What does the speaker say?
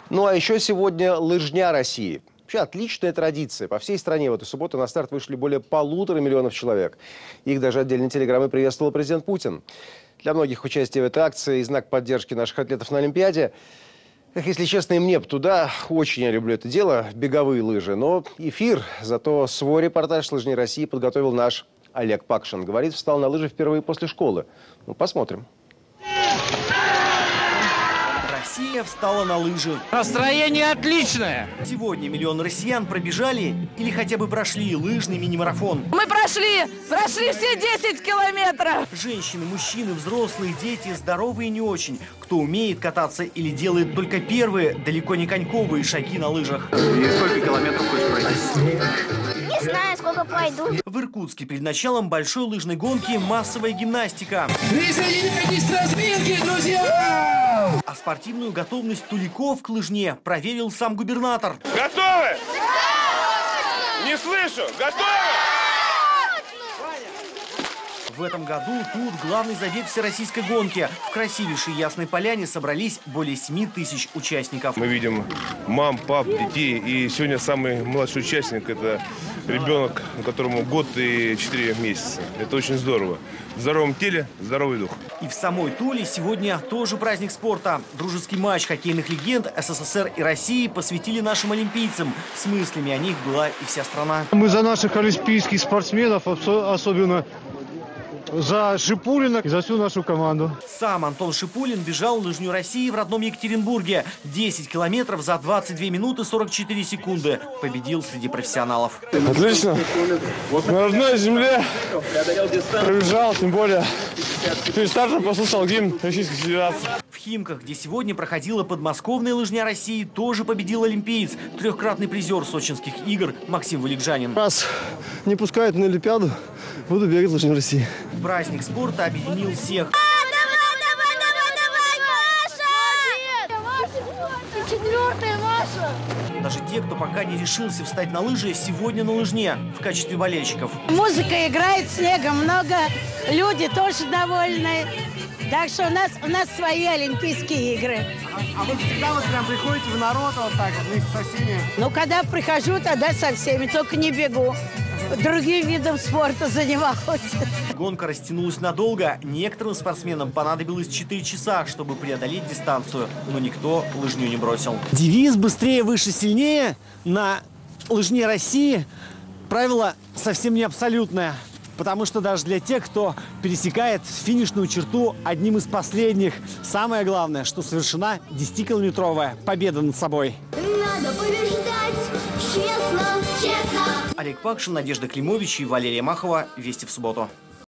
Ну а еще сегодня лыжня России. Вообще отличная традиция. По всей стране в эту субботу на старт вышли более 1,5 миллиона человек. Их даже отдельной телеграммой приветствовал президент Путин. Для многих участие в этой акции и знак поддержки наших атлетов на Олимпиаде. Эх, если честно, и мне бы туда. Очень я люблю это дело, беговые лыжи. Но эфир, зато свой репортаж с лыжней России подготовил наш Олег Пакшин. Говорит, встал на лыжи впервые после школы. Ну, посмотрим. Россия встала на лыжи. Настроение отличное! Сегодня миллион россиян пробежали или хотя бы прошли лыжный мини-марафон. Мы прошли все 10 километров. Женщины, мужчины, взрослые, дети, здоровые и не очень. Кто умеет кататься или делает только первые, далеко не коньковые шаги на лыжах. И сколько километров хочешь пройти? Не знаю, сколько пойду. В Иркутске перед началом большой лыжной гонки массовая гимнастика. Присоединяйтесь к разминке, друзья! А спортивную готовность туликов к лыжне проверил сам губернатор. Готовы? Не слышу. Готовы? В этом году тут главный забег всероссийской гонки. В красивейшей Ясной Поляне собрались более 7 тысяч участников. Мы видим мам, пап, детей. И сегодня самый младший участник – это ребенок, которому год и 4 месяца. Это очень здорово. В здоровом теле здоровый дух. И в самой Туле сегодня тоже праздник спорта. Дружеский матч хоккейных легенд СССР и России посвятили нашим олимпийцам. С мыслями о них была и вся страна. Мы за наших олимпийских спортсменов, особенно за Шипулина и за всю нашу команду. Сам Антон Шипулин бежал лыжню России в родном Екатеринбурге. 10 километров за 22 минуты 44 секунды. Победил среди профессионалов. Отлично. На родной земле пробежал, тем более перед стартом послушал гимн Российской Федерации. В Химках, где сегодня проходила подмосковная лыжня России, тоже победил олимпиец. Трехкратный призер сочинских игр Максим Валикжанин. Раз не пускают на Олимпиаду, буду бегать лыжню России. Праздник спорта объединил всех. Даже те, кто пока не решился встать на лыжи, сегодня на лыжне в качестве болельщиков. Музыка играет, снега много, люди тоже довольны. Так что у нас свои Олимпийские игры. А вы всегда вот прям приходите в народ вот так вот вместе со всеми? Ну, когда прихожу, тогда со всеми, только не бегу. Другим видом спорта занималась. Гонка растянулась надолго. Некоторым спортсменам понадобилось 4 часа, чтобы преодолеть дистанцию. Но никто лыжню не бросил. Девиз «Быстрее, выше, сильнее» на лыжне России правило совсем не абсолютное. Потому что даже для тех, кто пересекает финишную черту одним из последних, самое главное, что совершена 10-километровая победа над собой. Надо побеждать, честно, честно. Олег Пакшин, Надежда Климович и Валерия Махова. Вести в субботу.